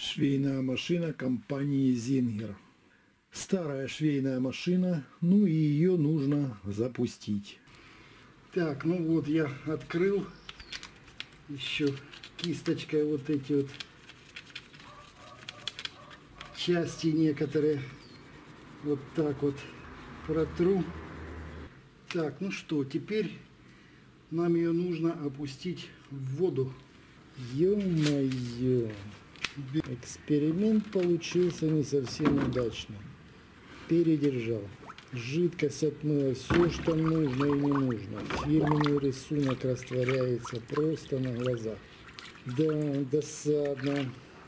Швейная машина компании Зингер. Старая швейная машина, ну и ее нужно запустить. Так, ну вот я открыл еще кисточкой вот эти вот части некоторые. Вот так вот протру. Так, ну что, теперь нам ее нужно опустить в воду. Ё-моё! Эксперимент получился не совсем удачный. Передержал. Жидкость отмыла все, что нужно и не нужно. Фирменный рисунок растворяется просто на глазах. Да, досадно.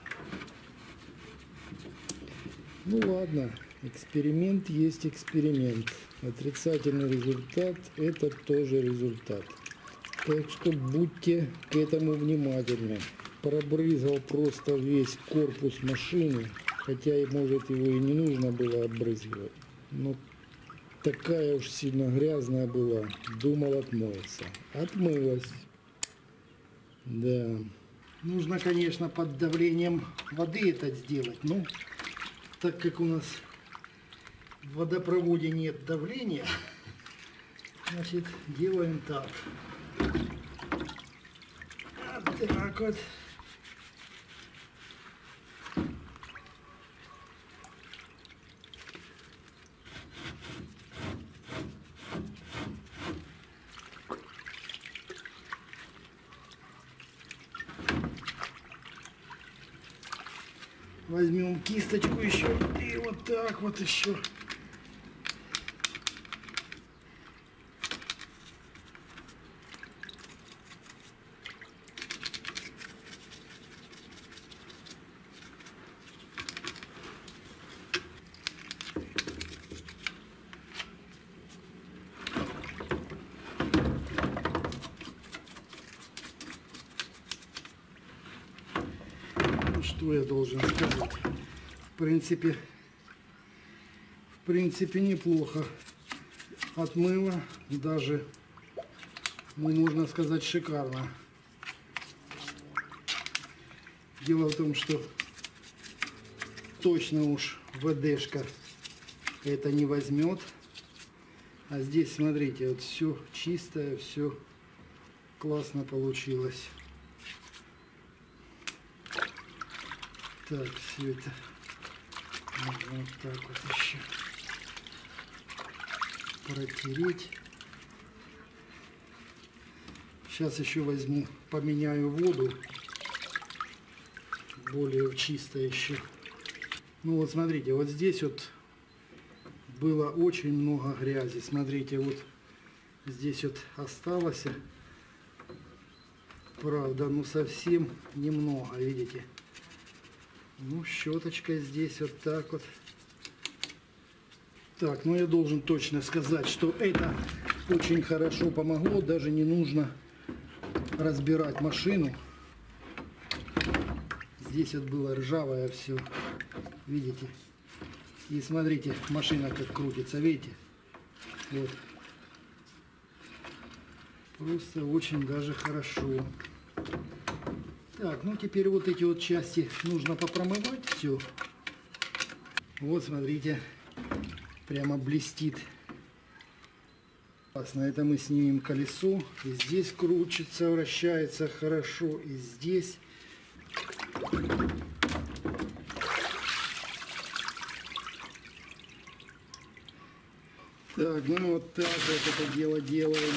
Ну ладно, эксперимент есть эксперимент. Отрицательный результат – это тоже результат. Так что будьте к этому внимательны. Пробрызгал просто весь корпус машины, хотя и может его и не нужно было обрызгивать. Но такая уж сильно грязная была, думал отмоется. Отмылась. Да. Нужно, конечно, под давлением воды это сделать, но так как у нас в водопроводе нет давления, значит делаем так. Вот так вот. Возьмем кисточку еще и вот так вот еще. Что я должен сказать? В принципе неплохо отмыло, даже, ну, можно сказать, шикарно. Дело в том, что точно уж ВДшка это не возьмет. А здесь, смотрите, вот все чистое, все классно получилось. Так, все это можно вот так вот еще протереть. Сейчас еще возьму, поменяю воду, более чистая еще. Ну вот смотрите, вот здесь вот было очень много грязи. Смотрите, вот здесь вот осталось, правда, ну совсем немного, видите. Ну, щеточкой здесь вот так вот. Так, ну я должен точно сказать, что это очень хорошо помогло. Даже не нужно разбирать машину. Здесь вот было ржавое все. Видите? И смотрите, машина как крутится, видите? Вот. Просто очень даже хорошо. Так, ну теперь вот эти вот части нужно попромывать все. Вот смотрите, прямо блестит. На это мы снимем колесо. И здесь крутится, вращается хорошо. И здесь. Так, ну вот так вот это дело делаем.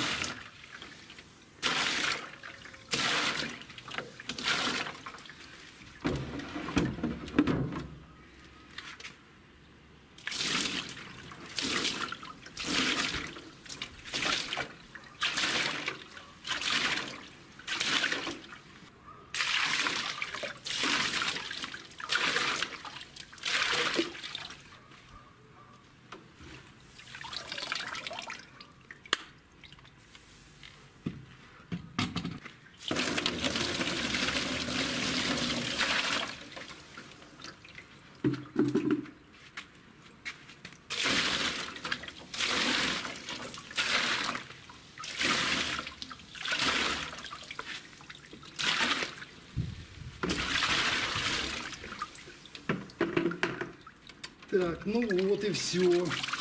Так, ну вот и все.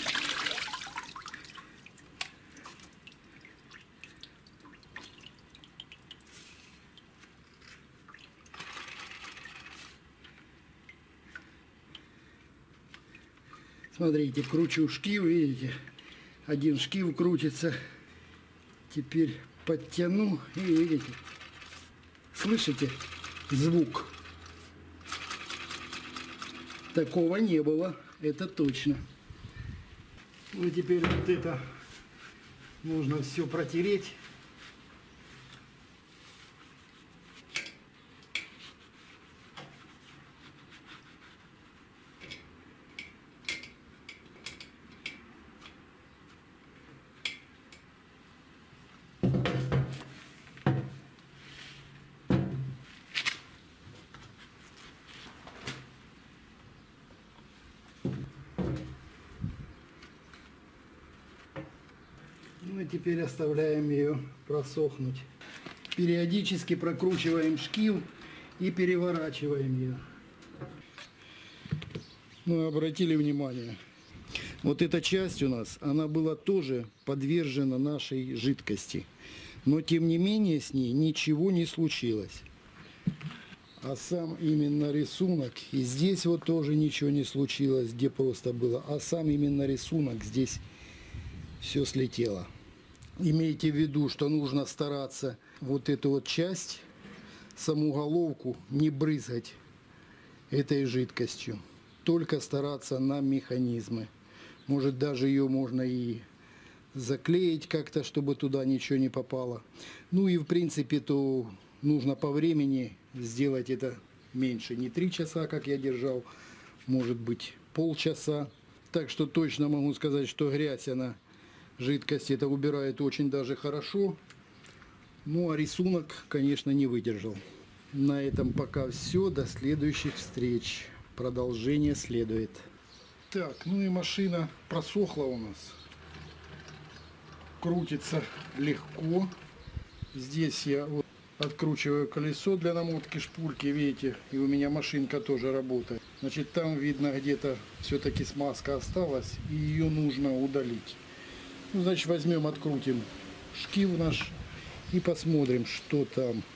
Смотрите, кручу шкив, видите? Один шкив крутится. Теперь подтяну и видите? Слышите звук? Такого не было, это точно. Ну и теперь вот это нужно все протереть. Ну и теперь оставляем ее просохнуть. Периодически прокручиваем шкив и переворачиваем ее. Ну, обратили внимание, вот эта часть у нас, она была тоже подвержена нашей жидкости. Но тем не менее с ней ничего не случилось. А сам именно рисунок, и здесь вот тоже ничего не случилось, где просто было. А сам именно рисунок, здесь все слетело. Имейте в виду, что нужно стараться вот эту вот часть, саму головку, не брызгать этой жидкостью. Только стараться на механизмы. Может, даже ее можно и заклеить как-то, чтобы туда ничего не попало. Ну и в принципе, то нужно по времени сделать это меньше. Не 3 часа, как я держал, может быть полчаса. Так что точно могу сказать, что грязь, она, жидкость это убирает очень даже хорошо. Ну а рисунок, конечно, не выдержал. На этом пока все. До следующих встреч. Продолжение следует. Так, ну и машина просохла у нас. Крутится легко. Здесь я вот откручиваю колесо для намотки шпульки, видите, и у меня машинка тоже работает. Значит, там видно где-то все-таки смазка осталась, и ее нужно удалить. Ну, значит, возьмем, открутим шкив наш и посмотрим, что там.